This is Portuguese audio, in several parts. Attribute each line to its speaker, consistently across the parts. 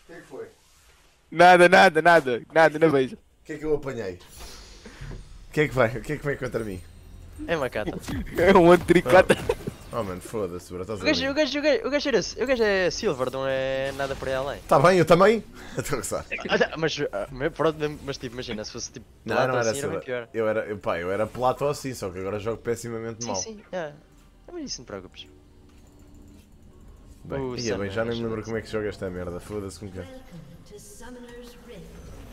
Speaker 1: que é que foi?
Speaker 2: Nada, não vejo.
Speaker 1: O que é que eu apanhei? O que é que vai? O que é que vem contra mim?
Speaker 3: É macata.
Speaker 2: É um outro tricota.
Speaker 1: Oh mano, foda-se, bro, estás
Speaker 3: O
Speaker 1: a
Speaker 3: gajo,
Speaker 1: ver?
Speaker 3: o gajo é silver, não é nada por aí além.
Speaker 1: Tá bem, eu também? Estou a gozar.
Speaker 3: Mas pronto, mas tipo, imagina, se fosse tipo
Speaker 1: Não,
Speaker 3: plata
Speaker 1: não era
Speaker 3: assim era bem
Speaker 1: silver.
Speaker 3: pior.
Speaker 1: Eu era plato assim, só que agora jogo pessimamente
Speaker 3: Sim,
Speaker 1: mal.
Speaker 3: sim, é. Mas isso não te preocupes.
Speaker 1: Bem,
Speaker 3: O
Speaker 1: ia bem, já nem me lembro
Speaker 3: Summoners.
Speaker 1: como é que joga esta merda, foda-se com que.
Speaker 4: Welcome to Summoner's Rift.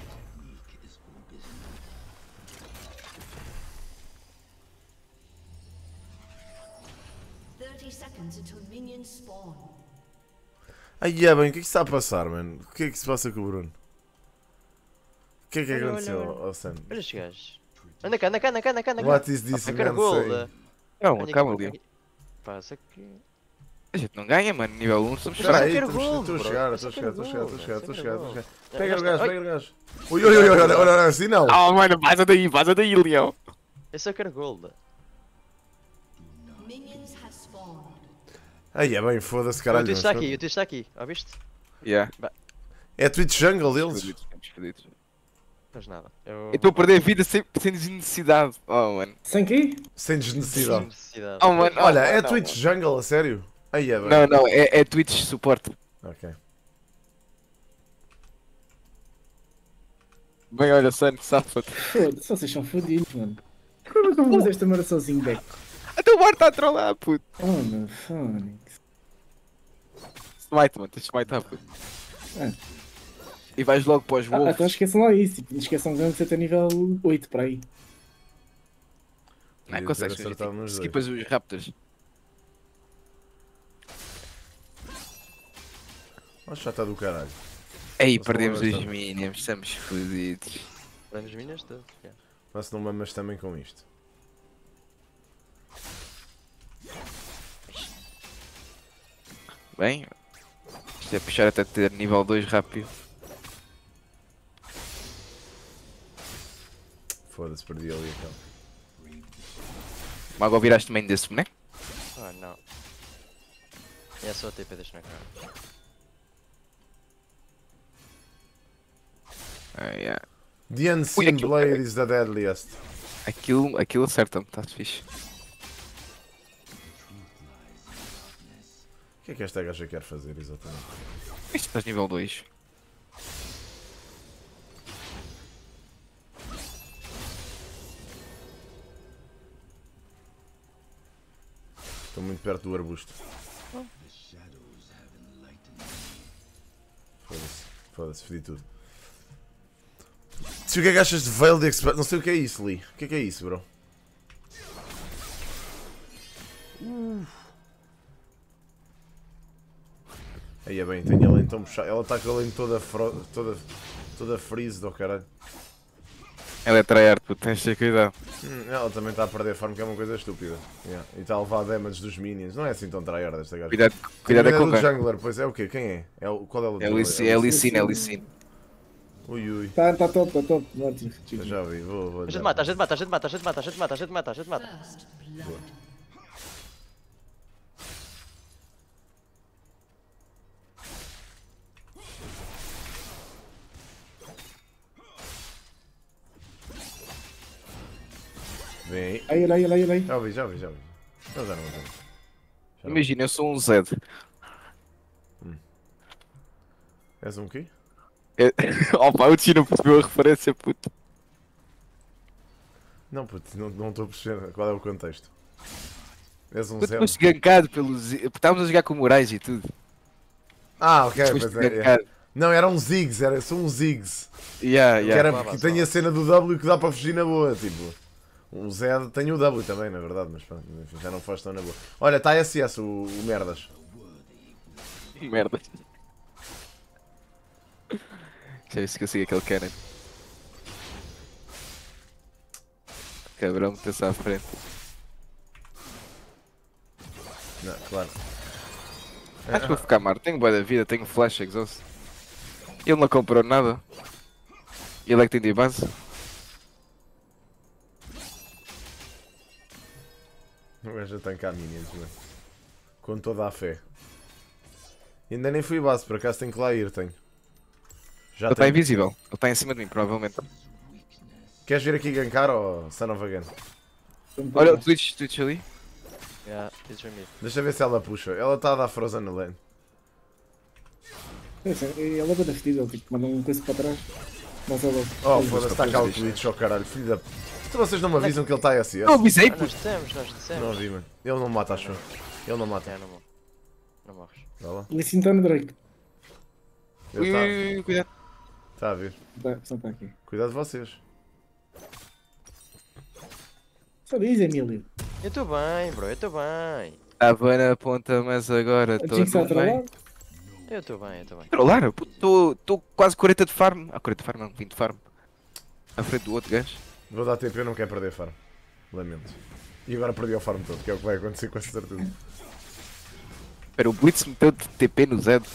Speaker 4: 30 seconds until minions spawn.
Speaker 1: Ai, é bem, o que é que está a passar, mano? O que é que se passa com o Bruno? O que é que
Speaker 3: Olha,
Speaker 1: aconteceu
Speaker 3: olha, olha.
Speaker 1: ao Sam?
Speaker 3: Olha estes gajos. Anda cá, anda cá, anda cá, anda cá, anda cá.
Speaker 1: What is this
Speaker 3: Ah,
Speaker 1: man
Speaker 3: cargol.
Speaker 1: saying?
Speaker 2: Não,
Speaker 3: Olha aqui,
Speaker 2: acaba
Speaker 3: olha
Speaker 2: ali.
Speaker 3: aqui. Passa aqui.
Speaker 2: A gente não ganha, mano. Nível 1 somos
Speaker 1: Espera
Speaker 3: Mas
Speaker 1: aí,
Speaker 3: eu quero
Speaker 1: estou
Speaker 3: gol,
Speaker 1: a
Speaker 3: bro.
Speaker 1: chegar,
Speaker 3: Mas
Speaker 1: estou a
Speaker 3: eu
Speaker 1: chegar,
Speaker 3: quero
Speaker 1: estou a chegar,
Speaker 3: gol,
Speaker 1: estou a chegar, estou a
Speaker 3: mas eu
Speaker 1: chegar,
Speaker 3: quero
Speaker 1: estou a chegar.
Speaker 3: gol.
Speaker 1: Pega o
Speaker 3: Já
Speaker 1: gajo,
Speaker 3: está.
Speaker 1: pega o gajo. Ui, ui, ui, olha, olha, assim não.
Speaker 2: Mano, passa daí, Leão.
Speaker 3: Eu só quero gold.
Speaker 4: Minions have spawned.
Speaker 1: Ai, é bem, foda-se,
Speaker 3: O
Speaker 1: caralho.
Speaker 3: teu está
Speaker 1: mas
Speaker 3: aqui,
Speaker 1: pronto.
Speaker 3: o teu está aqui. Ó, viste?
Speaker 2: Yeah.
Speaker 1: É Twitch Jungle deles?
Speaker 2: Fodidos.
Speaker 3: Mas nada.
Speaker 2: Eu estou a perder vida sem desnecessidade. Oh, mano.
Speaker 5: Sem quê?
Speaker 1: Sem
Speaker 3: Sem
Speaker 1: desnecessidade.
Speaker 3: necessidade.
Speaker 2: Oh, mano.
Speaker 1: Olha,
Speaker 2: oh,
Speaker 1: é
Speaker 2: não,
Speaker 1: Twitch Jungle, a sério? Ai, é bem.
Speaker 2: Não, não, é Twitch suporte.
Speaker 1: Ok.
Speaker 2: Bem, olha, Sun, safa-te.
Speaker 5: Foda-se, vocês são fodidos, mano. Como é que eu vou fazer esta merda sozinho, Beck?
Speaker 2: Até o bar está a trollar, puto.
Speaker 5: Oh, meu Fónix.
Speaker 2: Smite, mano, tens de smite, puto.
Speaker 5: Ah.
Speaker 2: E vais logo para os
Speaker 5: Então
Speaker 2: wolves.
Speaker 5: esqueçam lá isso. Tipo, não esqueçam que você tem nível 8 para aí.
Speaker 2: Não,
Speaker 1: Podia
Speaker 2: consegues,
Speaker 1: ter acertado nos dois.
Speaker 2: skipas os raptors.
Speaker 1: Olha, já está do caralho.
Speaker 2: Aí,
Speaker 1: Não
Speaker 2: perdemos
Speaker 1: são
Speaker 2: os
Speaker 1: bastante.
Speaker 2: minions, estamos fodidos.
Speaker 3: Prende os minions todos.
Speaker 1: Mas não mamas também com isto.
Speaker 2: Bem, isto é puxar até ter nível 2 rápido.
Speaker 1: Foda-se, perdi ali então.
Speaker 2: Mago viraste main desse boneco?
Speaker 3: Ah, não. É só a TP, deixa na cara.
Speaker 2: Ah, yeah.
Speaker 1: The Unseen
Speaker 2: aquilo-
Speaker 1: Blade is the deadliest.
Speaker 2: Aquilo acerta-me, está fixe.
Speaker 1: O que é que esta gaja quer fazer exatamente?
Speaker 2: Isto estás nível 2.
Speaker 1: Estou muito perto do arbusto. Foda-se, foda-se, fodi tudo. Se o que é que achas de Veil de Express? Não sei o que é isso, Lee. O que é isso, bro? Aí é bem, tem a lane tão puxada. Ela está com a lane toda freeze do caralho.
Speaker 2: Ela é tryhard, puto, tens de ter cuidado.
Speaker 1: Ela também está a perder farm, que é uma coisa estúpida. Yeah. E está a levar damage dos minions. Não é assim tão tryhard esta gaja.
Speaker 2: Cuidado é
Speaker 1: Também
Speaker 2: com
Speaker 1: do
Speaker 2: quem?
Speaker 1: jungler, pois é o quê? Quem é? Qual é o
Speaker 2: É Lee Sin.
Speaker 1: Ui ui.
Speaker 5: Tá top, tá top. Ótimo.
Speaker 1: Eu já vi, vou.
Speaker 3: A gente mata, a gente mata, a gente mata, a gente mata, a gente mata, a gente mata, a gente mata.
Speaker 4: First blood.
Speaker 1: Vem aí.
Speaker 5: Aí.
Speaker 1: Já vi. Eu já não vou.
Speaker 2: Imagina, eu sou um Zed.
Speaker 1: És um quê?
Speaker 2: Opa, o Tino percebeu a referência, puto.
Speaker 1: Não, puto, não estou a perceber qual é o contexto. És um
Speaker 2: Puto,
Speaker 1: zero.
Speaker 2: foste gankado pelos. Estávamos a jogar com Moraes e tudo.
Speaker 1: Ah, ok,
Speaker 2: Foste
Speaker 1: pois é.
Speaker 2: gankado.
Speaker 1: Não, era um Ziggs, são um Ziggs.
Speaker 2: Yeah,
Speaker 1: Que
Speaker 2: yeah.
Speaker 1: era porque tem a cena do W que dá para fugir na boa, tipo. O Zed tem o W também, na verdade, mas pronto, enfim, já não faz tão na boa. Olha, está SS, o Merdas.
Speaker 2: Merda. Já viste que eu sigo aquele Cannon. Cabrão, meteu-se à frente.
Speaker 1: Não, claro.
Speaker 2: Acho que vou ficar mar. Tenho boa da vida, tenho flash exhaust. Ele não comprou nada. Ele é que tem de base.
Speaker 1: O gajo a tancar minions, mano. Com toda a fé. Ainda nem fui base, por acaso tenho que lá ir, tenho. Já
Speaker 2: Ele está
Speaker 1: tem.
Speaker 2: invisível. Ele está em cima de mim, provavelmente.
Speaker 1: Queres vir aqui gankar ou Son of a Gun?
Speaker 2: Olha o Twitch ali.
Speaker 3: Yeah, it's me.
Speaker 1: Deixa ver se ela puxa. Ela está a dar Frozen na lane.
Speaker 5: Ela é bem fedida, tipo, manda um coisa para trás. Mas ela.
Speaker 1: Oh, foda-se, está cá o Twitch, oh caralho, filho da. Se vocês não me avisam que ele está SS.
Speaker 2: Não avisei,
Speaker 3: Ah,
Speaker 2: puto.
Speaker 3: nós dissemos.
Speaker 1: Não ouvi, mano. Ele não mata, acho eu. Ele não mata.
Speaker 3: É, não morre. Não morres.
Speaker 1: Vai lá.
Speaker 5: Licin está no Drake.
Speaker 1: Ele
Speaker 2: Ui, cuidado.
Speaker 1: está a vir.
Speaker 5: Só está aqui.
Speaker 1: Cuidado de vocês.
Speaker 5: Só diz, Emílio.
Speaker 3: Eu estou bem, bro, eu estou bem.
Speaker 2: Estava na ponta, mas agora
Speaker 5: A
Speaker 2: estou
Speaker 5: Jinx está a
Speaker 2: tudo bem.
Speaker 5: trollar.
Speaker 3: Eu estou bem, eu estou bem.
Speaker 2: Trollar? Estou quase 40 de farm. Ah, 40 de farm não, 20 de farm. À frente do outro gajo.
Speaker 1: Vou dar TP, não quero perder farm. Lamento. E agora perdi o farm todo, que é o que vai acontecer com essa certeza.
Speaker 2: Espera, o Blitz meteu de TP no Zed.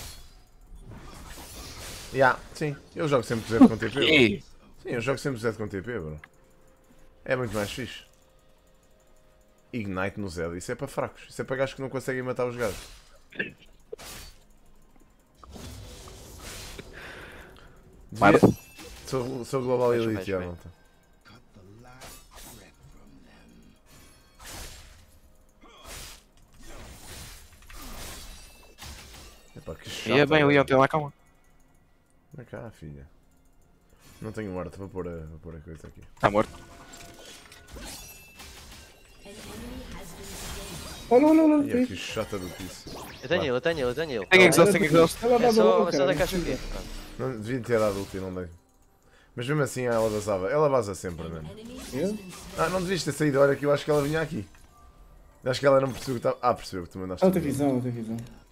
Speaker 1: Sim, eu jogo sempre Zed com TP. Bro.
Speaker 2: E
Speaker 1: Sim, eu jogo sempre Zed com TP, bro. É muito mais fixe. Ignite no Zed, isso é para fracos. Isso é para gajos que não conseguem matar os gajos.
Speaker 2: Mara.
Speaker 1: Sou Global
Speaker 3: Vejo,
Speaker 1: Elite,
Speaker 3: vejo,
Speaker 1: já,
Speaker 3: vejo.
Speaker 1: malta. Epá, que chato.
Speaker 2: é bem, o Leon tem lá, calma.
Speaker 1: Vem cá, filha. Não tenho horta, vou pôr a coisa aqui.
Speaker 2: Está morto.
Speaker 4: An enemy has been slain.
Speaker 5: Oh, não.
Speaker 1: E que chata do piso.
Speaker 3: Eu tenho ele, eu tenho ele, eu tenho ele.
Speaker 2: Tem exhaust, tem exhaust.
Speaker 5: Ela
Speaker 3: É
Speaker 5: dá
Speaker 3: só,
Speaker 5: bola,
Speaker 3: é só da
Speaker 5: cara.
Speaker 3: caixa aqui.
Speaker 1: Não, devia ter dado ulti, não dei. Mas mesmo assim ela vazava. Ela vaza sempre,
Speaker 4: An
Speaker 1: mano.
Speaker 4: enemy has
Speaker 5: Yeah.
Speaker 4: been slain.
Speaker 1: Ah, não devias ter saído. Olha que eu acho que ela vinha aqui. Acho que ela não percebeu que estava. Ah, percebeu que tu mandaste.
Speaker 5: Ela tem visão, ela tem visão.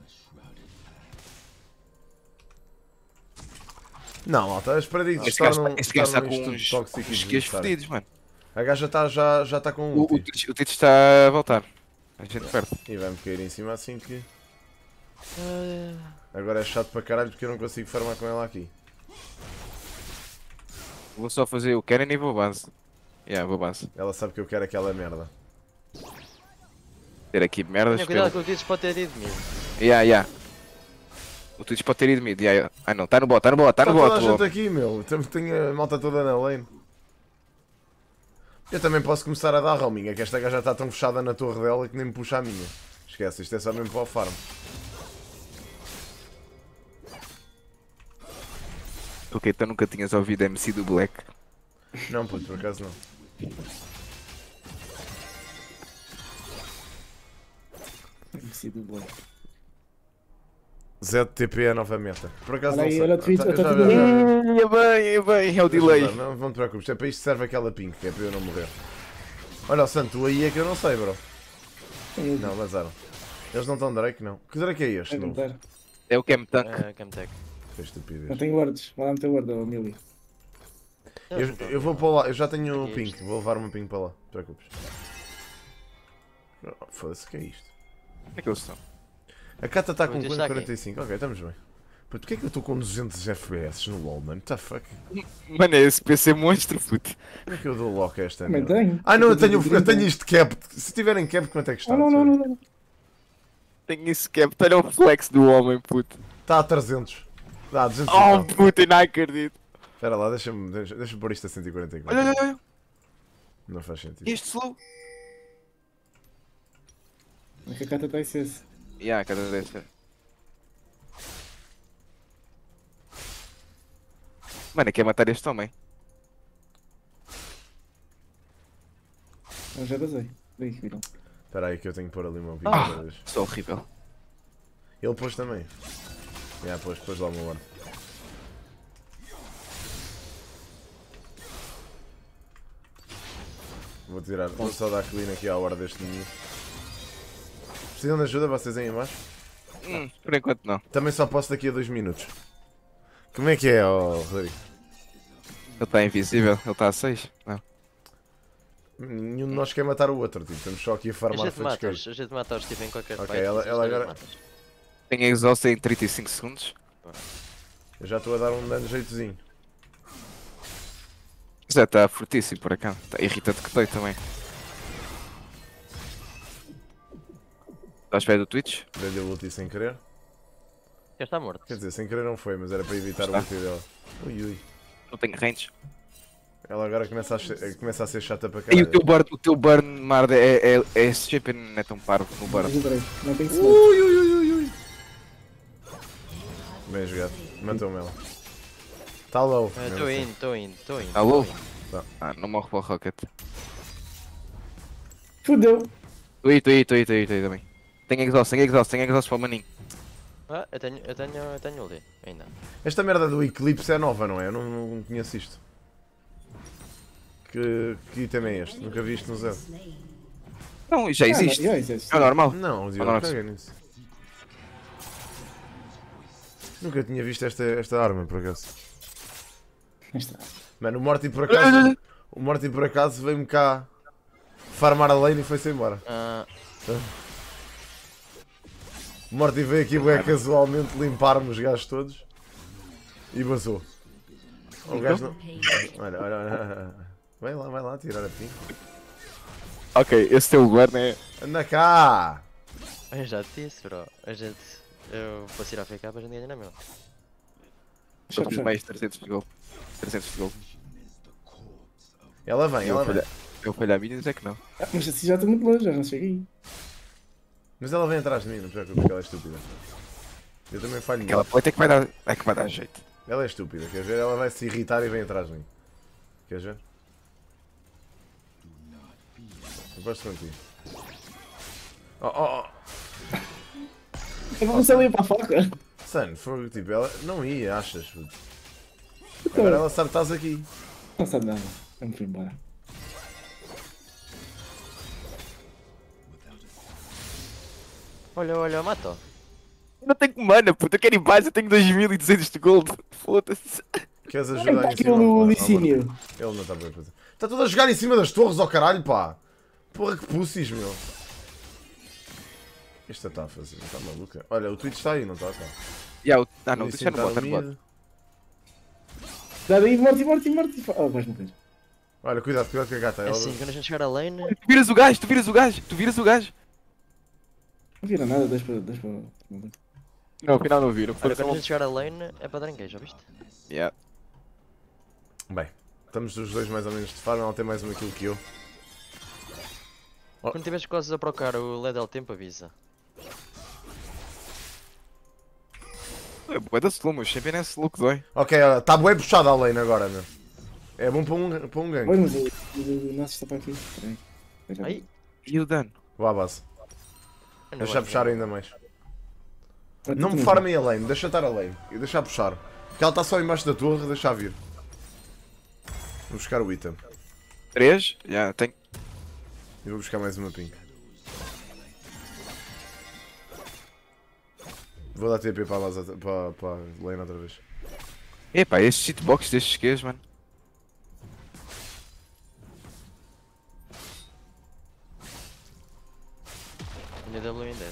Speaker 1: Não, malta, as paradigmas
Speaker 2: Este gajo
Speaker 1: tornam
Speaker 2: este gajo está com
Speaker 1: isto tudo
Speaker 2: uns
Speaker 1: tóxico e
Speaker 2: skills
Speaker 1: desnecessário.
Speaker 2: fodidos, mano.
Speaker 1: A gaja já está com um
Speaker 2: O
Speaker 1: ulti.
Speaker 2: Twitch está a voltar. A gente perde.
Speaker 1: E vai-me cair em cima assim que.
Speaker 3: Ah,
Speaker 1: Agora é chato para caralho porque eu não consigo farmar com ela aqui.
Speaker 2: Vou só fazer o Karen e vou base. Vou base.
Speaker 1: Ela sabe que eu quero aquela merda.
Speaker 2: Ter aqui merdas.
Speaker 3: Tenha cuidado que o Kids pode ter ido de mim.
Speaker 2: O Twitch pode ter ido mid. Ah não, está no bot, está no bot, está
Speaker 1: Está
Speaker 2: no
Speaker 1: toda a
Speaker 2: bot.
Speaker 1: gente aqui, meu. Tenho a malta toda na lane. Eu também posso começar a dar roaming. É que esta gaja está tão fechada na torre dela que nem me puxa a minha. Esquece, isto é só mesmo para o farm.
Speaker 2: Ok, então nunca tinhas ouvido MC do Black.
Speaker 1: Não, puto, por acaso não.
Speaker 5: Sido bom.
Speaker 1: ZTP é a nova meta. Por acaso
Speaker 5: Olha
Speaker 1: não
Speaker 5: aí,
Speaker 1: sei.
Speaker 5: olha o Twitch,
Speaker 1: Eu
Speaker 5: eu tô
Speaker 1: já-
Speaker 5: tudo
Speaker 1: já-
Speaker 5: bem.
Speaker 2: É bem, é o delay.
Speaker 1: Não te preocupes, é para isto que serve aquela pink, que é para eu não morrer. Olha o Santo, aí é que eu não sei, bro. Não, vazaram. Eles não estão Drake, não. Que Drake é este?
Speaker 5: Vai
Speaker 1: Novo?
Speaker 5: tentar.
Speaker 2: É o Cam Tank.
Speaker 3: Camtech.
Speaker 1: Que estupidez.
Speaker 5: Não tenho wards. Vai lá meter ward, ó, Emílio.
Speaker 1: Eu vou para lá, eu já tenho o pink, vou levar uma pink para lá, não te preocupes. Oh, foda-se, o que é isto?
Speaker 2: Onde é que eles estão?
Speaker 1: A Kata está com
Speaker 3: Vou deixar aqui.
Speaker 1: 45, ok, estamos bem. Puto, porquê é que eu estou com 200 FPS no LoL, mano? What the fuck?
Speaker 2: Mano, é esse PC monstro, puto.
Speaker 1: Como é que eu dou lock a esta
Speaker 5: Também
Speaker 1: merda?
Speaker 5: tenho.
Speaker 1: Ah não, eu tenho isto cap. Se tiverem cap, quanto é que está?
Speaker 5: Ah, não.
Speaker 2: Tenho isso cap, olha o flex do homem, puto.
Speaker 1: Está a 300. Dá, 200 e
Speaker 2: Oh,
Speaker 1: tal.
Speaker 2: puto, eu não acredito.
Speaker 1: Espera lá, deixa-me pôr isto a 144.
Speaker 2: Olha.
Speaker 1: Não faz sentido.
Speaker 2: Este slow.
Speaker 5: É que a Cata está SS.
Speaker 2: Cada vez. Mano, quer matar este homem.
Speaker 5: Eu já basei. Daí que viram.
Speaker 1: Espera aí que eu tenho que pôr ali uma pink
Speaker 2: Ah.
Speaker 1: outra vez.
Speaker 2: Sou horrível.
Speaker 1: Ele pôs também. Pôs lá o meu ar. Vou só dar clean aqui à hora deste menino. Precisam de ajuda vocês aí em baixo?
Speaker 2: Por enquanto não.
Speaker 1: Também só posso daqui a 2 minutos. Como é que é, Rodrigo?
Speaker 2: Ele está invisível, ele está a 6. Não.
Speaker 1: Nenhum de nós quer matar o outro, tipo, estamos só aqui a
Speaker 3: A
Speaker 1: farmar
Speaker 3: gente
Speaker 1: feitos
Speaker 3: mata-os,
Speaker 1: queijos.
Speaker 3: a gente mata-os tipo em qualquer
Speaker 1: Ok,
Speaker 3: fight,
Speaker 1: ela
Speaker 3: a gente
Speaker 1: agora-
Speaker 3: mata-os.
Speaker 2: Tem exhaust em 35 segundos.
Speaker 1: Eu já estou a dar um dano jeitozinho.
Speaker 2: Já está fortíssimo por acá. Está irritante que dei também. Está à espera do Twitch?
Speaker 1: Dei-lhe o ulti sem querer.
Speaker 3: Ele está morto.
Speaker 1: Quer dizer, sem querer não foi, mas era para evitar o ulti dela. Ui, ui.
Speaker 2: Não tenho range.
Speaker 1: Ela agora começa a ser chata para
Speaker 2: E
Speaker 1: caralho.
Speaker 2: o teu burn, Marda, é GP, não é tão parvo no burn.
Speaker 5: Ajudei. Não tem smoke.
Speaker 1: Ui, ui, ui, ui, ui. Bem jogado. Matou-me ela. Está low.
Speaker 3: Estou indo, estou indo, estou indo.
Speaker 2: Alô?
Speaker 3: tô indo.
Speaker 2: Ah, não morre para o Rocket.
Speaker 5: Fudeu.
Speaker 2: Estou aí também. Tenho exhaust para o maninho.
Speaker 3: Ah, eu tenho ult ainda.
Speaker 1: Esta merda do Eclipse é nova, não é? Eu não conheço isto. Que item é este? Nunca vi isto no Zed.
Speaker 2: Não, já existe.
Speaker 5: Já existe.
Speaker 2: É normal.
Speaker 1: Não, Diogo,
Speaker 2: não,
Speaker 1: caguei nisso. Nunca tinha visto esta arma, por acaso.
Speaker 5: Está.
Speaker 1: Mano, o Morty por acaso... O Morty por acaso veio-me cá farmar a lane e foi-se embora.
Speaker 3: Ah,
Speaker 1: O Morty veio aqui bem casualmente limpar-me os gajos todos. E vazou. O gajo não... Olha. Vai lá, tirar a pin.
Speaker 2: Ok, esse teu burn é...
Speaker 1: Anda cá!
Speaker 3: eu já te disse, bro. Eu posso ir a FK para a gente ganhar na mesma.
Speaker 2: Só de mais 300 de gol. 300 de gol.
Speaker 1: Ela vem.
Speaker 2: Eu falhar minions é que não.
Speaker 5: Ah, mas assim já estou muito longe, já não cheguei.
Speaker 1: Mas ela vem atrás de mim, não te preocupes que ela é estúpida. Eu também falho
Speaker 2: Aquela
Speaker 1: nela.
Speaker 2: plate é que vai dar, é que vai dar jeito.
Speaker 1: Ela é estúpida, quer ver? Ela vai se irritar e vem atrás de mim. Quer ver? Eu gosto contigo. Oh.
Speaker 5: Eu vou ali para a faca.
Speaker 1: Sun, foi tipo, ela não ia, achas? Puto. Agora ela sabe que estás aqui.
Speaker 5: Não sabe nada. Vamos embora.
Speaker 3: Olha, matou.
Speaker 2: Eu não tenho mana, puta. Eu quero ir base, eu tenho 2200 de gold. Foda-se.
Speaker 1: Queres
Speaker 5: Ai,
Speaker 1: ajudar
Speaker 5: pá,
Speaker 1: em cima?
Speaker 5: aquilo
Speaker 1: Pá,
Speaker 5: licínio.
Speaker 1: Ele não está bem a fazer. Está tudo a jogar em cima das torres, ó caralho, pá! Porra que pussies, meu! Esta está a fazer, está maluca. Olha, o Twitch está aí, não está?
Speaker 2: Ah não, deixa no bot, no bot.
Speaker 5: Dá daí, morte. Oh, vais morrer.
Speaker 1: Olha, cuidado com a gata.
Speaker 3: É
Speaker 1: Ela...
Speaker 3: assim, quando a gente chegar a lane.
Speaker 2: Tu viras o gajo.
Speaker 5: Não vira nada, deixa para.
Speaker 2: Não, afinal não viram.
Speaker 3: Olha, quando a gente chegar a lane é para dar engage, já viste?
Speaker 2: Yeah.
Speaker 1: Bem, estamos os dois mais ou menos de farm, ela tem mais uma kill que eu.
Speaker 3: Quando tiveres coisas a procar o LED ao tempo, avisa.
Speaker 2: É bué da slow, meu. Champion é slow que dói.
Speaker 1: Ok, está bué puxada a lane agora, meu. É bom para um gank.
Speaker 5: Olha, mas o nosso está para aqui. Peraí.
Speaker 3: Aí.
Speaker 2: E o dano?
Speaker 1: Vá à base.
Speaker 3: Eu não
Speaker 1: Deixa
Speaker 3: vou
Speaker 1: puxar ainda mais.
Speaker 5: Pronto,
Speaker 1: Não me
Speaker 5: tu
Speaker 1: farmem a lane, deixa estar a lane. E deixa puxar. Porque ela está só embaixo da torre, deixa vir. Vou buscar o item.
Speaker 2: 3? Já, tenho.
Speaker 1: E vou buscar mais uma pink. Vou dar TP para a lane outra vez.
Speaker 2: Epá, estes hitbox destes quês, mano.
Speaker 3: Minha W em 10.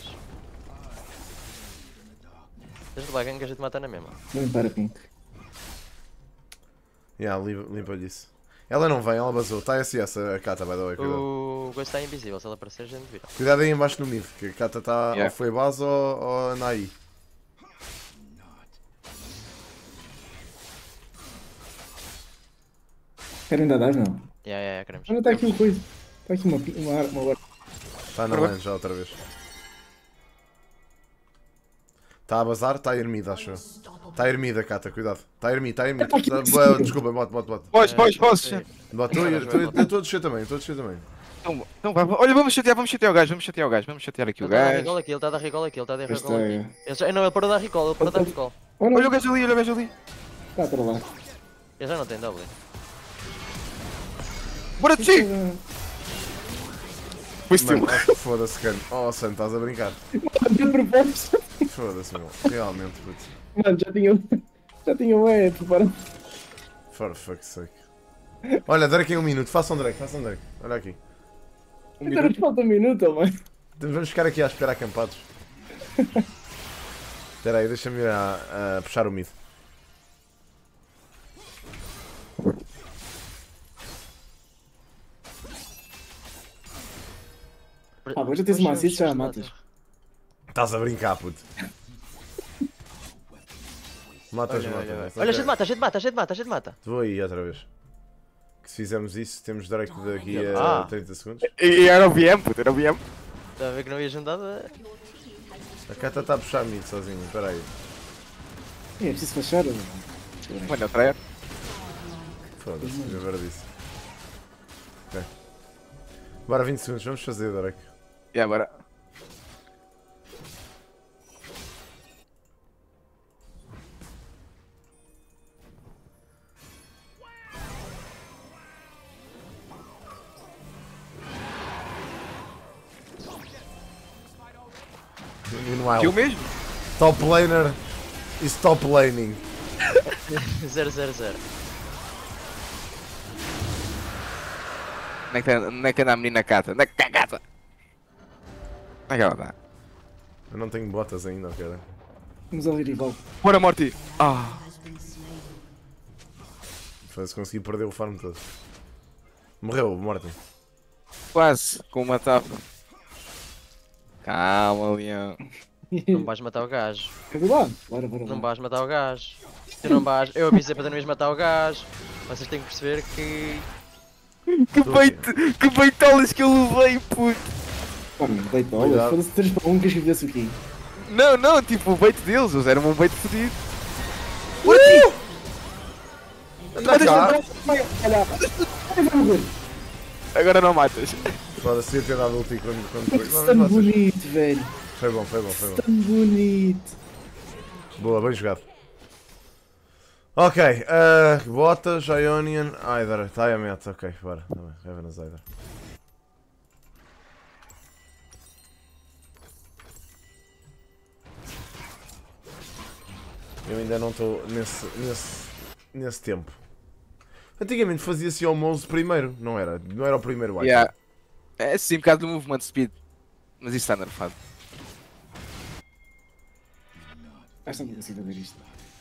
Speaker 3: Deixa lá gangue que a gente mata na mesma.
Speaker 5: Vou limpar a pink.
Speaker 1: Limpa-lhe isso. Ela não vem, ela vazou. Está SS a Kata, by the way, cuidado.
Speaker 3: O Ghost está invisível, se ela aparecer a gente vira.
Speaker 1: Cuidado aí embaixo no mid, que a Kata está
Speaker 2: Yeah.
Speaker 1: ou foi base ou anda aí.
Speaker 5: Querem dar dados, não?
Speaker 3: Queremos.
Speaker 5: Olha, está aqui uma coisa. Está aqui uma
Speaker 1: Está na lane já outra vez. Está a bazar, está a ir mid, acho eu. Está a ir mid a Kata, cuidado. Está a ir mid. Desculpa, bote.
Speaker 2: Bots.
Speaker 1: Bote, eu estou a descer também,
Speaker 2: Então, olha, vamos chatear o gajo, vamos chatear aqui o
Speaker 3: Ele está a dar
Speaker 2: gajo.
Speaker 3: recall aqui, ele está a dar recall aqui, ele está a dar
Speaker 5: Esta
Speaker 3: recall
Speaker 5: é.
Speaker 3: aqui. Não, ele parou de dar recall, ele parou de dar recall.
Speaker 2: Olha o gajo ali.
Speaker 5: Está para lá.
Speaker 3: Ele já não tem W.
Speaker 2: Bora de si! Foi
Speaker 1: Mano,
Speaker 2: estilo.
Speaker 1: foda-se, Cano. Oh, Sam, estás a brincar.
Speaker 5: De propósito.
Speaker 1: Foda-se, meu. Realmente, puto.
Speaker 5: Mano, já tinha preparado.
Speaker 1: For fuck's sake. Olha, Drake em 1 minuto. Façam Drake. Olha aqui.
Speaker 5: Ainda nos falta um minuto, mano.
Speaker 1: Vamos ficar aqui à espera acampados. Espera aí, deixa-me ir a puxar o mid.
Speaker 5: Ah, mas já tens uma assist, já a matas.
Speaker 1: Estás a brincar, puto. Matas,
Speaker 3: Olha,
Speaker 1: matas.
Speaker 3: olha,
Speaker 1: Ok.
Speaker 3: olha, a gente mata, a gente mata, a gente mata, a gente mata.
Speaker 1: Vou aí outra vez. Que se fizermos isso, temos Drake daqui
Speaker 3: Ah.
Speaker 1: a 30 segundos.
Speaker 2: E era o VM, puto, era o VM.
Speaker 3: Estava a ver que não ia juntar.
Speaker 1: A Kata está a puxar mid sozinha, espera aí.
Speaker 5: É preciso fechar. Mano.
Speaker 2: Mano, é o trailer.
Speaker 1: Foda-se, já ver disso. Ok. Bora 20 segundos, vamos fazer, Drake.
Speaker 2: E agora?
Speaker 1: Meanwhile,
Speaker 2: Kill mesmo?
Speaker 1: top laner is top laning.
Speaker 3: 0-0-0.
Speaker 2: Onde é que anda a menina Cata? Onde é que está a Cata? Onde é que ela está?
Speaker 1: Eu não tenho botas ainda, cara.
Speaker 5: Vamos ao rival.
Speaker 2: Bora, Morty! Ah!
Speaker 1: Foi-se conseguir perder o farm todo. Morreu, Morten.
Speaker 2: Quase, com uma tapa. Calma, Leão.
Speaker 3: Não vais matar o gajo.
Speaker 5: Cadê lá? Bora, bora,
Speaker 3: Não
Speaker 5: bora.
Speaker 3: vais matar o gajo. Tu não vais. Eu avisei para tu não ires matar o gajo. Vocês têm que perceber que.
Speaker 2: Que beitolas que eu levei, puto!
Speaker 5: Mano, deita,
Speaker 1: Cuidado.
Speaker 5: olha, foda-se 3 para 1 que escrevesse aqui.
Speaker 2: Não, não, tipo, o beito deles, eles eram um beito fodido.
Speaker 1: Anda cá!
Speaker 5: Olha, vai morrer.
Speaker 2: Agora não matas.
Speaker 1: Foda-se, ia ter dado ulti quando
Speaker 5: É que
Speaker 1: foi.
Speaker 5: se tão bonito, velho.
Speaker 1: Foi bom, foi bom, foi bom.
Speaker 5: Tão bonito.
Speaker 1: Boa, bem jogado. Ok, botas, Ionian, Aider, tá aí a meta, ok, bora, tá bem, Revenant Aider. Eu ainda não estou nesse tempo. Antigamente fazia-se ao Mose primeiro, não era? Não era o primeiro item.
Speaker 2: Yeah. É sim, um bocado do movement speed. Mas isso está nerfado.
Speaker 5: Acho que não consigo ver isto.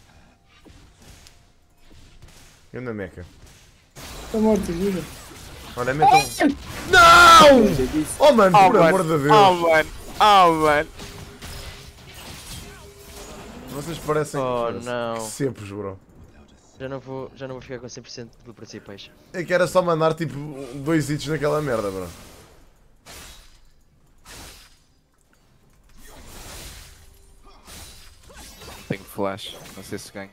Speaker 1: Eu na meca.
Speaker 5: Está morto, jura?
Speaker 1: Olha, metam. Não!
Speaker 5: Já disse.
Speaker 1: Oh mano, por amor de
Speaker 2: Oh
Speaker 1: Deus!
Speaker 2: mano, oh mano.
Speaker 1: Vocês parecem
Speaker 3: Oh não.
Speaker 1: cepos, bro.
Speaker 3: Já não vou ficar com 100% do participation.
Speaker 1: É que era só mandar tipo 2 hits naquela merda, bro.
Speaker 2: Tenho flash, não sei se ganho.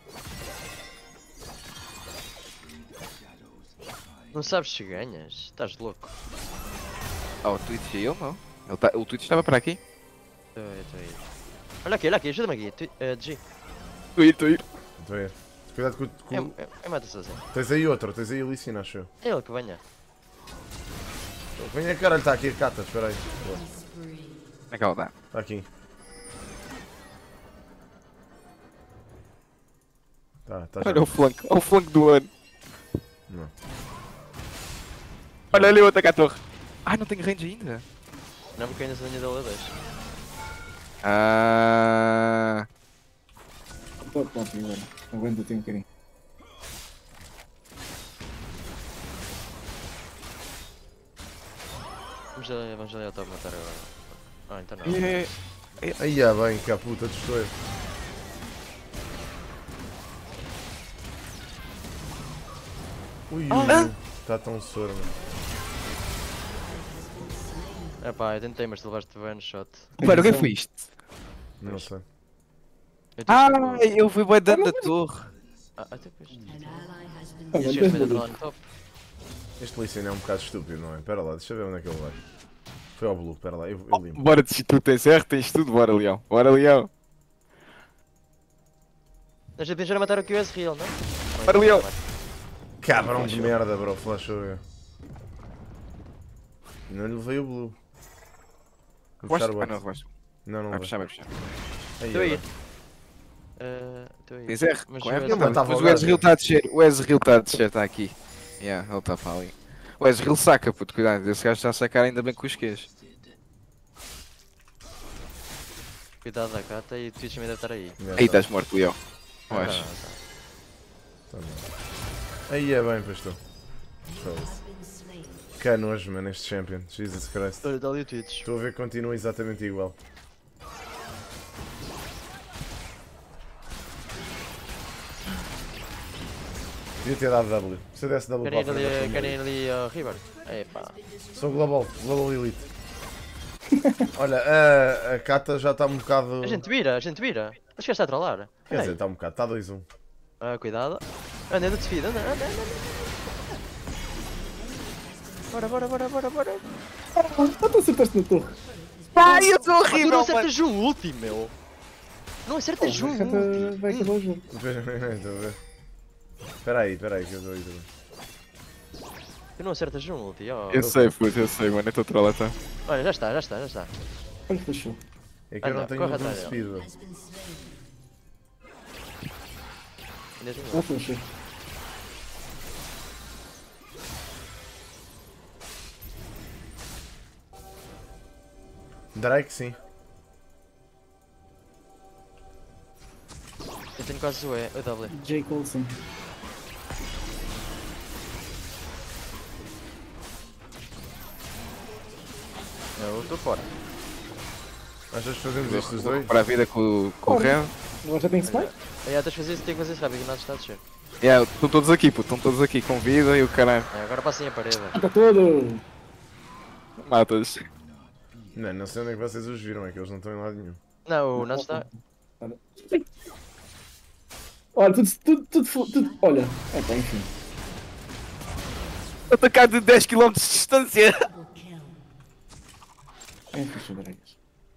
Speaker 3: Não sabes se ganhas? Estás louco.
Speaker 2: Oh, o Twitch é ele não? O Twitch estava para aqui?
Speaker 3: Estou aí. Olha aqui, ajuda-me aqui. G.
Speaker 2: Estou a ir.
Speaker 1: Estou a ver. Cuidado com o.
Speaker 3: Eu mato sozinho.
Speaker 1: Tens aí outro, tens aí a Licina, acho eu.
Speaker 3: É ele que venha.
Speaker 1: Venha, caralho, está aqui a Cata, espera aí. Boa.
Speaker 2: Onde é que ela está?
Speaker 1: Está aqui. Tá já.
Speaker 2: Olha o flanco do ano.
Speaker 1: Não.
Speaker 2: Olha ali o ataque à torre. Ai, não tenho range ainda.
Speaker 3: Não, porque eu ainda sou linha dele a 2.
Speaker 2: Ah,
Speaker 5: Top, top, agora. Aguenta, tem um bocadinho.
Speaker 3: Vamos ali ao top matar agora. Ah, então não.
Speaker 1: Aí é bem, que a puta destoia. Ui, está tão soro, mano.
Speaker 3: Epá, eu tentei, mas tu levaste one shot.
Speaker 2: mano, o que foi isto?
Speaker 1: Não sei.
Speaker 3: Eu
Speaker 2: Eu fui bem dando da torre.
Speaker 3: até depois.
Speaker 4: An ally has been
Speaker 5: Ah,
Speaker 3: E
Speaker 5: mas
Speaker 3: chegaste
Speaker 5: tens
Speaker 3: meio
Speaker 5: maluco.
Speaker 3: lá no top.
Speaker 1: Este Licina é um bocado estúpido, não é? Pera lá, deixa eu ver onde é que ele vai. Foi ao Blue, pera lá, eu limpo.
Speaker 2: Bora, tu tens R, tens tudo, bora Leão. Bora Leão.
Speaker 3: Nós já pensamos matar o QS Real, não?
Speaker 2: Bora, Leão.
Speaker 1: Cabrão de merda, bro, flashou eu. Não lhe veio o Blue. Vou puxar o
Speaker 2: Ah, não,
Speaker 1: bot.
Speaker 2: relaxa.
Speaker 1: Não, não
Speaker 2: Vai
Speaker 1: vai.
Speaker 2: puxar, vai puxar.
Speaker 1: Aí,
Speaker 3: Estou aí.
Speaker 1: agora.
Speaker 3: Estou aí.
Speaker 2: Tens R,
Speaker 3: Mas
Speaker 2: com R.
Speaker 3: eu-
Speaker 1: Ele matava
Speaker 2: Mas
Speaker 1: o
Speaker 2: o
Speaker 1: gajo.
Speaker 2: Ezreal está a descer, o Ezreal está a descer, está aqui. Yeah, ele está para ali. O Ezreal saca, puto, cuidado, esse gajo está a sacar ainda bem com os quês.
Speaker 3: Cuidado da Cata e o Twitch também deve estar aí.
Speaker 1: Já
Speaker 2: Aí
Speaker 1: tá.
Speaker 2: estás morto, Leão.
Speaker 3: Ah,
Speaker 2: Eu acho.
Speaker 1: Tá bem. Aí é bem, pastor. Foda-se.
Speaker 4: been slain.
Speaker 1: Que nojo, mano, este champion. Jesus Christ.
Speaker 3: Olha, dá ali o Twitch.
Speaker 1: Estou a ver que continua exatamente igual. Devia ter dado W. Se eu desse W para a frente, eu
Speaker 3: Querem ir ali ao River? Epá.
Speaker 1: sou global Elite. Olha, a Kata já está um bocado.
Speaker 3: A gente vira. Acho que está a trollar.
Speaker 1: Quer dizer, está um bocado, está 2-1.
Speaker 3: Cuidado. Anda, anda de feed, anda. Bora.
Speaker 5: Ah, tu acertaste na torre.
Speaker 2: Ai, eu sou
Speaker 3: Tu não
Speaker 2: horrível, mano.
Speaker 3: acertas um ulti, meu. Não acertas um ulti.
Speaker 5: Vai acabar o jogo.
Speaker 1: Estou a ver. Espera aí, que eu dou aí também.
Speaker 3: Tu não acertas um ulti, ó.
Speaker 2: Eu sei, puto, eu sei, mano. Eu estou a trollar, tá?
Speaker 3: Olha, já está.
Speaker 5: Olha que fechou.
Speaker 1: É que eu não
Speaker 3: Anda,
Speaker 1: tenho
Speaker 3: corre
Speaker 1: muito
Speaker 3: atrás
Speaker 1: speed.
Speaker 3: Ainda tem
Speaker 5: Já fechou.
Speaker 1: Drake sim.
Speaker 3: Eu tenho quase o W.
Speaker 5: J. Coulson.
Speaker 3: Eu estou fora.
Speaker 1: Achas que fazemos isto os dois?
Speaker 2: Para a vida com o Ren.
Speaker 5: Agora já tem smite?
Speaker 3: Tens de fazer isso, tem que fazer isso rápido, que nada está a descer.
Speaker 2: Yeah, estão todos aqui, puto. Estão todos aqui com vida e o caralho.
Speaker 3: Agora passem a parede.
Speaker 5: Está todo!
Speaker 2: Matas.
Speaker 1: Não sei onde é que vocês os viram, é que eles não estão em lado nenhum.
Speaker 3: Não, o Nath está.
Speaker 5: Olha, tudo. Olha, pá, enfim.
Speaker 2: Atacar de 10 km de distância.
Speaker 4: Double kill.
Speaker 5: É fixe, Dragas.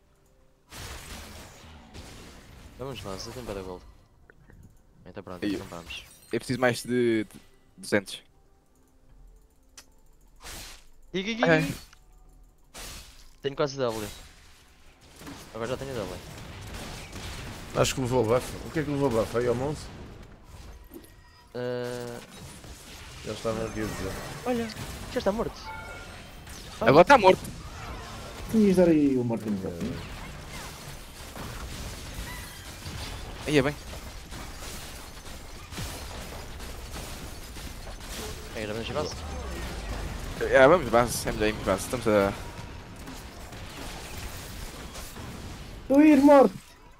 Speaker 3: Vamos nós, eu tenho para dar gold. Então pronto,
Speaker 2: Aí.
Speaker 3: então vamos.
Speaker 2: Eu preciso mais de 200. Ai.
Speaker 3: Tenho quase W. Agora já tenho W.
Speaker 1: Acho que levou buff. O que é que levou buff? Aí ao monte? Eles estavam aqui a dizer.
Speaker 3: Olha, já está morto.
Speaker 2: Agora está morto.
Speaker 5: Tinhas de dar aí o Martin.
Speaker 2: Aí é bem.
Speaker 3: Aí, já vamos de base.
Speaker 2: Vamos base, é melhor irmos base. Estamos a...
Speaker 5: Estou a ir, morto!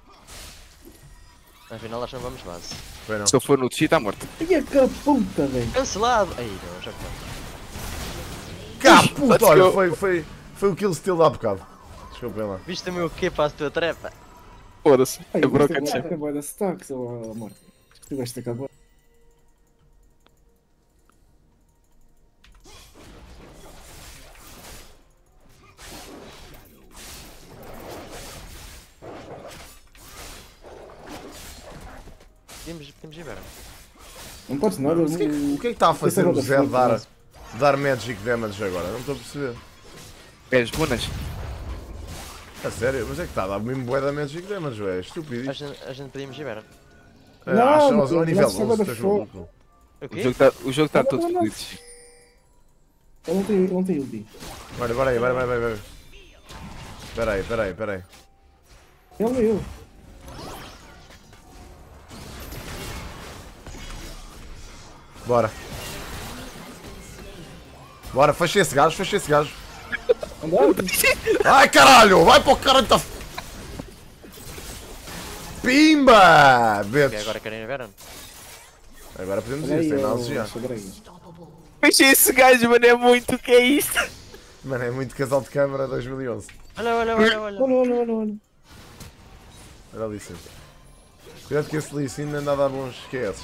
Speaker 3: Afinal, acho que não vamos de base.
Speaker 1: Foi não.
Speaker 2: Se eu for no Chi, está morto.
Speaker 5: E a puta, velho!
Speaker 3: Cancelado! Aí, não, já foi.
Speaker 1: Cá, puta,
Speaker 2: let's
Speaker 1: olha,
Speaker 2: go.
Speaker 1: foi o kill steal de há bocado. Desculpem lá.
Speaker 3: Viste o meu quê para a tua trepa?
Speaker 2: Foda-se.
Speaker 5: Ai,
Speaker 2: É broken
Speaker 5: você
Speaker 2: champ.
Speaker 5: acabou de stacks, ó, morto. Tiveste acabado.
Speaker 3: Podemos ir ver.
Speaker 5: Não podes nada.
Speaker 1: O que é que está a fazer o Zé dar magic damage agora? Não estou a perceber.
Speaker 2: É as runas.
Speaker 1: A sério? Mas é que está a dar mesmo bué da magic damage, é estúpido isto.
Speaker 3: A gente podíamos ir ver.
Speaker 5: Não,
Speaker 1: Acho ao nível
Speaker 5: não se
Speaker 1: 11,
Speaker 5: sabe
Speaker 1: estás
Speaker 5: da fogo.
Speaker 1: maluco.
Speaker 3: O
Speaker 2: O
Speaker 3: quê?
Speaker 2: jogo está todo
Speaker 5: Não.
Speaker 2: fodido.
Speaker 5: Ele não tem ulti.
Speaker 1: Olha, bora aí, vai. Espera aí.
Speaker 5: Ele não é eu.
Speaker 1: Bora, fecha esse gajo.
Speaker 5: Andar?
Speaker 1: Ai caralho, vai para o caralho da... Pimba!
Speaker 3: Ok,
Speaker 1: Betos.
Speaker 3: agora querem ver?
Speaker 1: Agora podemos
Speaker 5: Olha
Speaker 1: ir,
Speaker 5: aí,
Speaker 1: sem
Speaker 5: ó,
Speaker 1: nós já.
Speaker 5: Dragas.
Speaker 4: Unstoppable.
Speaker 2: Fecha esse gajo, mano. É muito. O que é isto?
Speaker 1: Mano, é muito casal de câmara 2011.
Speaker 3: Olha.
Speaker 5: Olha.
Speaker 1: Olha ali sempre. Cuidado que esse Lee Sin anda a dar bons QS.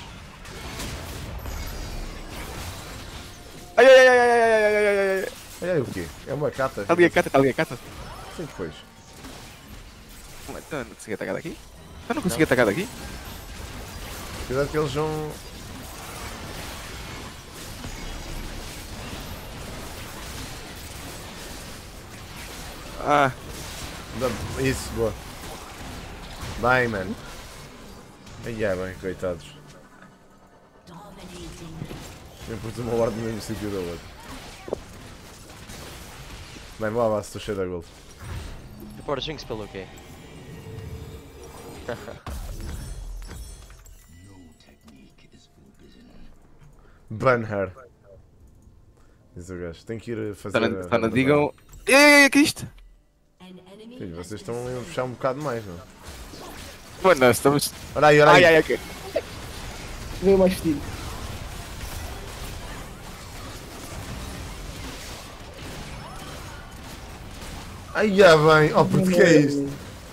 Speaker 2: Ai.
Speaker 1: Olha aí o quê? É uma cata.
Speaker 2: Está ali a cata.
Speaker 1: Sim, depois.
Speaker 2: Então, não consegui atacar daqui? Eu não consegui atacar daqui?
Speaker 1: Cuidado que eles vão...
Speaker 2: Ah,
Speaker 1: Isso, boa. Bem, mano. Aí é bem, coitados.
Speaker 4: Dominating.
Speaker 1: Eu pus uma ordem no mesmo sítio da outra. Bem, vá lá, se estou cheio da gold.
Speaker 3: Report Jinx pelo quê?
Speaker 1: Ban her. Diz o gajo, tem que ir fazer...
Speaker 2: está na digam. Ei, que é isto?
Speaker 4: An enemy
Speaker 1: Filho,
Speaker 4: has
Speaker 1: vocês
Speaker 4: been
Speaker 1: estão a puxar um bocado mais, não?
Speaker 2: Mano, nós estamos.
Speaker 1: Olha aí.
Speaker 2: Ai, ok.
Speaker 5: Veio mais fedido.
Speaker 1: Ai, é bem. Oh, puto, que é isto?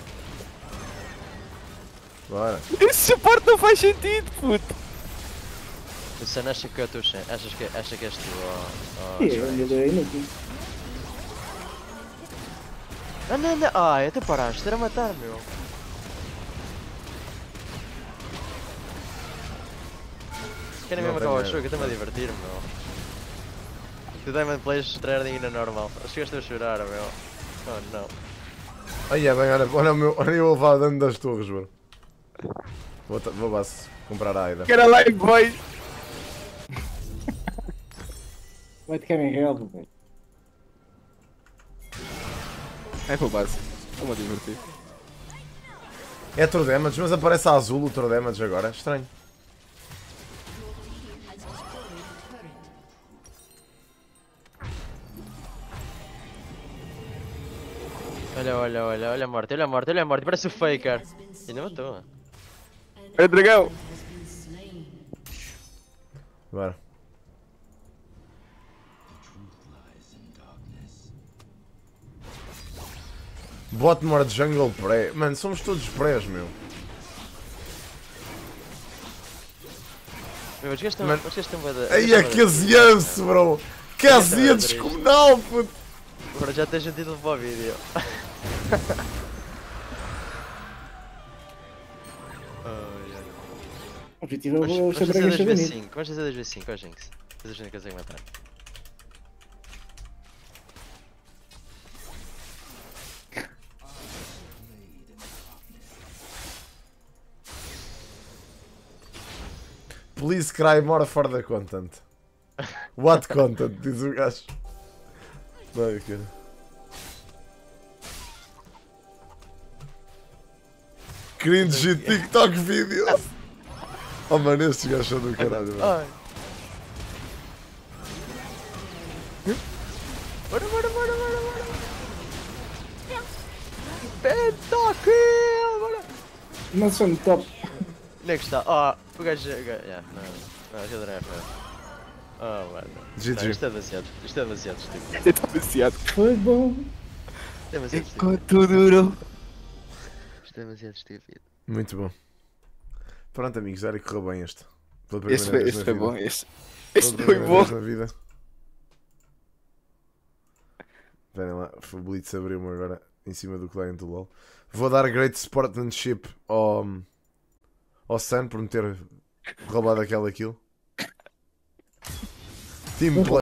Speaker 1: Bora.
Speaker 2: Esse parte não faz sentido, puto.
Speaker 3: O Sam acha que eu estou sem. Acha que és tu,
Speaker 5: Eu dei inútil.
Speaker 3: Anda, anda. Ai, até paraste. Era matar, meu. Querem mesmo
Speaker 1: Não
Speaker 3: acabar o
Speaker 1: tenho-
Speaker 3: jogo? Eu estou-me a divertir, meu. Tu Diamond Plays tryharding na normal. Chegaste a chorar, meu. Oh, não.
Speaker 1: Ai, é bem. Olha, olha eu a levar dano das torres, bro. Vou base comprar a Aida.
Speaker 2: Quero a live, boy.
Speaker 5: Vai te querer em real, velho.
Speaker 2: É para base. Estou-me a divertir.
Speaker 1: É True Damage, mas aparece a azul o True Damage agora. Estranho.
Speaker 3: Olha a morte, olha a morte, olha a morte. Parece o Faker. Ainda matou.
Speaker 2: É dragão.
Speaker 1: Bora. Botmore de Jungle Pré. Mano, somos todos prés, meu.
Speaker 3: Meu, os gajos estão
Speaker 1: Mano.
Speaker 3: um bué de...
Speaker 1: Ai, é Casianço, bro. Casia descomunal, puto.
Speaker 3: Agora já tens sentido para o vídeo.
Speaker 5: O objetivo é o
Speaker 3: Vamos
Speaker 5: ser
Speaker 3: fazer
Speaker 5: dragão ser bonito.
Speaker 3: 2v5, vamos fazer 2v5, ó Jinx. Mas a gente consegue matar.
Speaker 1: Please cry more for the content. What content? Diz o gajo. Não, cara. Cringe TikTok videos. Oh mano, estes gajos são do caralho, mano.
Speaker 3: Ai. Bora. Pentakill, bora.
Speaker 5: Não são top.
Speaker 3: Onde é que está? O gajo... Yeah, não, aquele não é fair. Oh, mano.
Speaker 1: GG.
Speaker 3: Não, isto é demasiado estúpido.
Speaker 2: Eu estou viciado.
Speaker 5: Foi bom.
Speaker 3: Isto é demasiado estúpido.
Speaker 2: Enquanto durou.
Speaker 3: Isto é demasiado estúpido.
Speaker 1: Muito bom. Pronto, amigos, já correu bem este. Pela
Speaker 2: Este
Speaker 1: primeira vez
Speaker 2: foi
Speaker 1: na vida.
Speaker 2: bom. Este
Speaker 1: Pela
Speaker 2: foi
Speaker 1: primeira
Speaker 2: bom.
Speaker 1: vez na vida. Esperem lá, o Blitz abriu-me agora em cima do cliente do LoL. Vou dar great sportsmanship ao Sun por me ter roubado aquela kill. Team play.